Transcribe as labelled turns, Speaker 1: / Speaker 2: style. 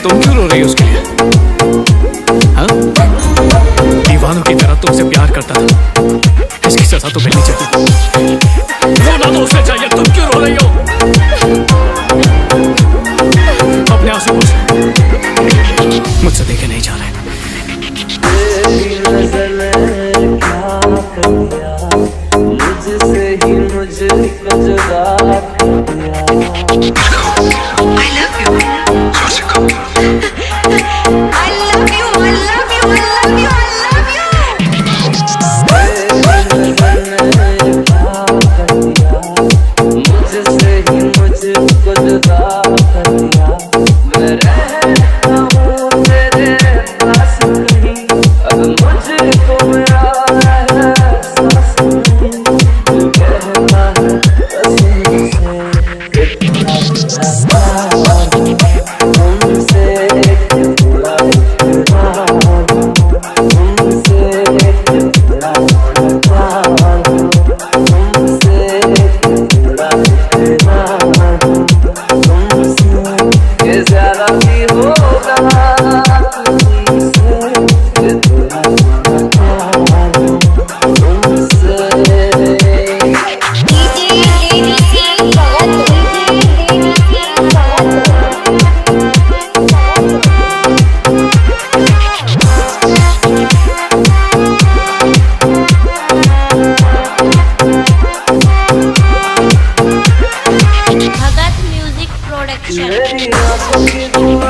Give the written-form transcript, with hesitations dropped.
Speaker 1: तुम क्यों रो रही हो उसके लिए? हाँ? दीवानों की तरह तुमसे प्यार करता था, इसकी सजा तो मिलनी चाहिए। रोना तो उसे चाहिए, तुम क्यों रो रही हो? अपने आंसू मुझसे देखे नहीं जा रहे।
Speaker 2: मुझसे ही मुझको जुदा कर दिया। I love you. I love you. I love you. I love you. I love you. मुझसे ही मुझको जुदा कर दिया। मैं रहता हूँ तेरे पास नहीं, अब मुझको मेरा एहसास नहीं। तू कहता है कसम से इतना तुमसे इतना तुमसे इतना तुमसे तुमसे ज्यादा भी होगा
Speaker 3: भगत म्यूजिक प्रोडक्शन।